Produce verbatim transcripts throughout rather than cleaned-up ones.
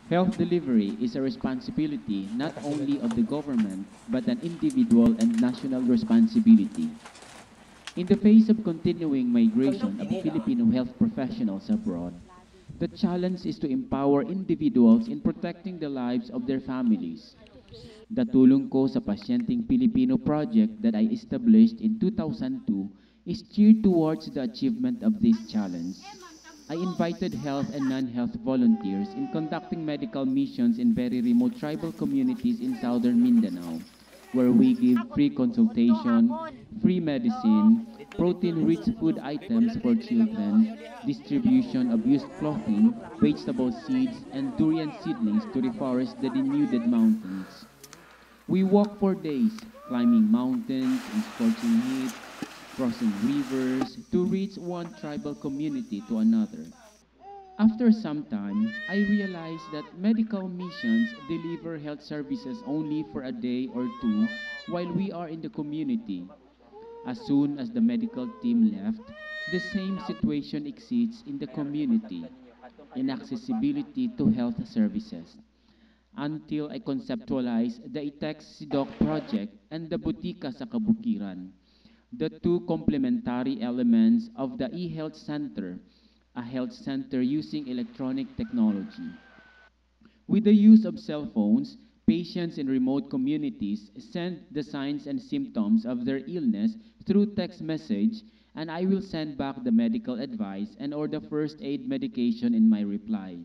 Health delivery is a responsibility not only of the government, but an individual and national responsibility. In the face of continuing migration of Filipino health professionals abroad, the challenge is to empower individuals in protecting the lives of their families. The Tulong Ko sa Pasyenteng Pilipino project that I established in two thousand two is geared towards the achievement of this challenge. I invited health and non-health volunteers in conducting medical missions in very remote tribal communities in southern Mindanao, where we give free consultation, free medicine, protein-rich food items for children, distribution of used clothing, vegetable seeds, and durian seedlings to reforest the denuded mountains. We walk for days, climbing mountains in scorching heat, crossing rivers to reach one tribal community to another. After some time, I realized that medical missions deliver health services only for a day or two while we are in the community. As soon as the medical team left, the same situation exists in the community, inaccessibility to health services. Until I conceptualized the Itex Doc project and the Butika sa Kabukiran, the two complementary elements of the e-health center, a health center using electronic technology. With the use of cell phones, patients in remote communities send the signs and symptoms of their illness through text message, and I will send back the medical advice and or the first aid medication in my reply.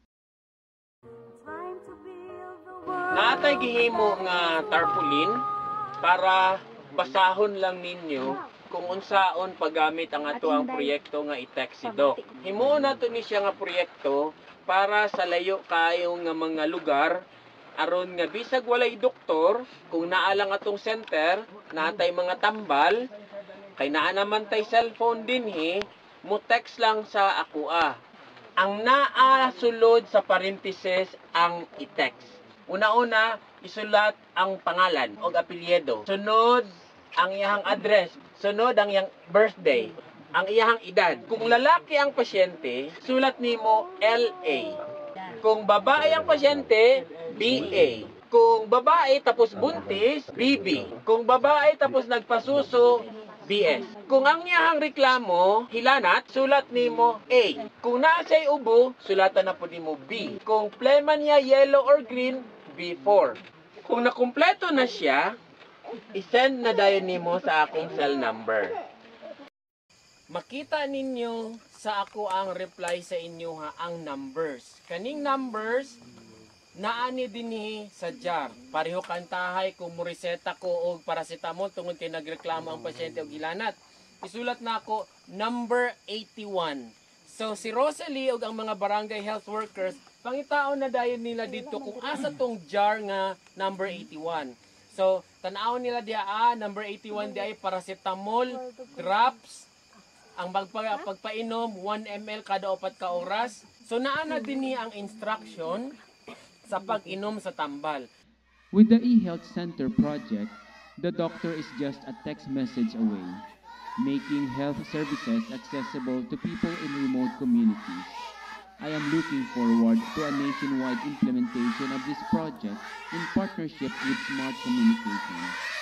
Natay gihimo nga tarpaulin para basahon lang ninyo kung unsaon paggamit ang atuang proyekto nga i-Texidoc. Himo na to ni siya nga proyekto para sa layo kayo nga mga lugar aron nga bisag walay doktor kung naa lang atong center natay mga tambal kay naa naman tay cellphone dinhi mo text lang sa akoa. Ang naa sulod sa parenthesis ang i-text. Una-una, isulat ang pangalan o apelyido. Sunod, ang iyang address. Sunod, ang iyang birthday. Ang iyang edad. Kung lalaki ang pasyente, sulat nimo L A. Kung babae ang pasyente, B A. Kung babae tapos buntis, B B. Kung babae tapos nagpasuso, B S. Kung ang iyang reklamo, hilanat, sulat nimo A. Kung nasa'y ubo, sulatan na po nimo B. Kung plema niya yellow or green, B four. Kung nakumpleto na siya, isend na dayon nimo sa akong cell number. Makita ninyo sa ako ang reply sa inyo ha, ang numbers. Kaning numbers, naani dinhi sa jar. Pareho kantahay kung mureseta ko og paracetamol tungod kay nagreklamo ang pasyente og ilanat. Isulat na ako number eighty-one. So si Rosalie ug ang mga barangay health workers, pangitaon na dayon nila dito kung asa tong jar nga number eighty-one. So tan-awon nila diha ah, number eighty-one di ay paracetamol drops. Ang pagpa pagpainom one milliliters kada upat ka oras. So naa na dinhi ang instruction sa pag-inom sa tambal. With the e-health center project, the doctor is just a text message away, making health services accessible to people in remote communities. I am looking forward to a nationwide implementation of this project in partnership with Smart Communications.